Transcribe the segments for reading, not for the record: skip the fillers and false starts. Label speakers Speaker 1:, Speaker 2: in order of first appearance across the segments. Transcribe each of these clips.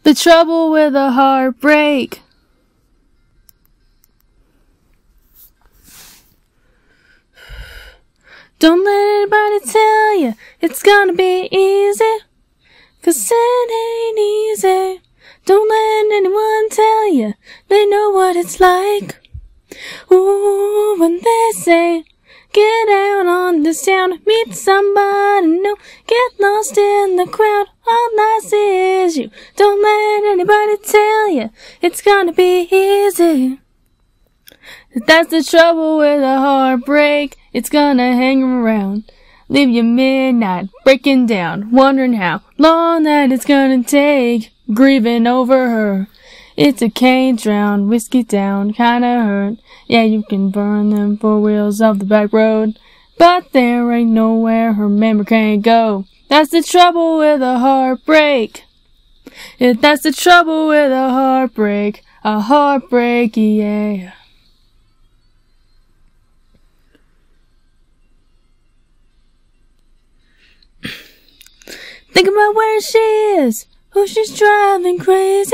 Speaker 1: The trouble with a heartbreak. Don't let anybody tell you it's gonna be easy, 'cause it ain't easy. Don't let anyone tell you they know what it's like. Ooh, when they say, get out on this town, meet somebody new, get lost in the crowd, all I see is you. Don't let anybody tell you it's gonna be easy. That's the trouble with a heartbreak. It's gonna hang around, leave you midnight, breaking down, wondering how long that it's gonna take, grieving over her. It's a cane drown, whiskey down, kinda hurt. Yeah, you can burn them 4 wheels off the back road, but there ain't nowhere her memory can't go. That's the trouble with a heartbreak. Yeah, that's the trouble with a heartbreak. A heartbreak, yeah. Think about where she is, who she's driving crazy.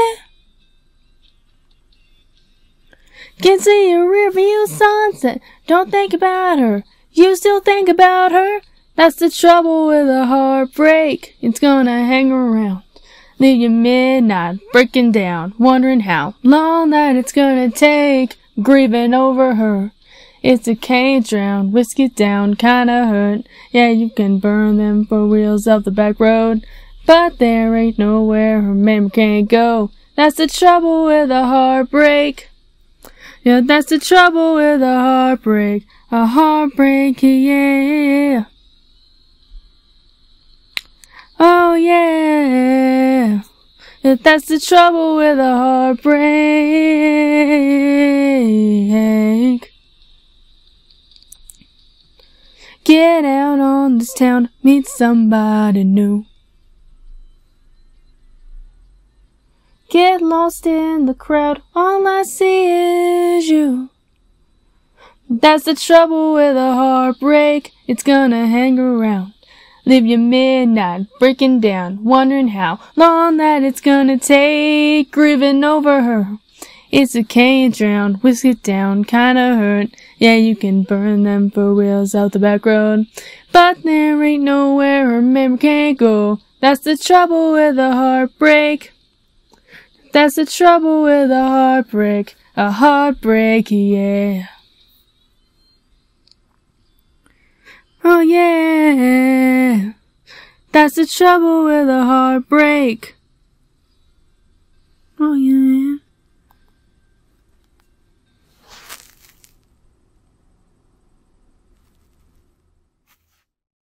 Speaker 1: Can't see a rearview sunset, don't think about her, you still think about her. That's the trouble with a heartbreak. It's gonna hang around, leave you midnight, breaking down, wondering how long that it's gonna take, grieving over her. It's a cane drown, whiskey down, kinda hurt. Yeah, you can burn them 4 wheels off the back road, but there ain't nowhere her memory can't go. That's the trouble with a heartbreak. Yeah, that's the trouble with a heartbreak. A heartbreak, yeah. Oh yeah. Yeah, that's the trouble with a heartbreak. Get out on this town, meet somebody new. Get lost in the crowd, all I see is you. That's the trouble with a heartbreak. It's gonna hang around, leave you midnight, breaking down, wondering how long that it's gonna take, grieving over her. It's a cane drown, whiskey down, kinda hurt. Yeah, you can burn them 4 wheels out the back road, but there ain't nowhere her memory can't go. That's the trouble with a heartbreak. That's the trouble with a heartbreak. A heartbreak, yeah. Oh yeah. That's the trouble with a heartbreak.